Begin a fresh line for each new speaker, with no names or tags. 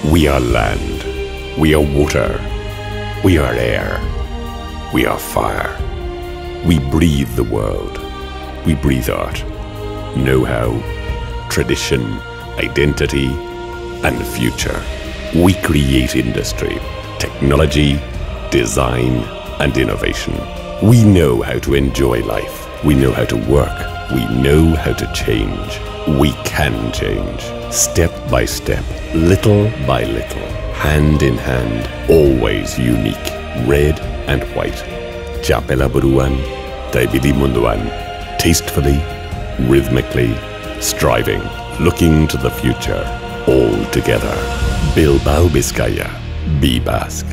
We are land, we are water, we are air, we are fire. We breathe the world, we breathe art, know-how, tradition, identity, and future. We create industry, technology, design, and innovation. We know how to enjoy life. We know how to work. We know how to change. We can change. Step by step, little by little, hand in hand, always unique, red and white. Txapela buruan, ibili munduan, tastefully, rhythmically, striving, looking to the future, all together. BILBAO BIZKAIA, be Basque.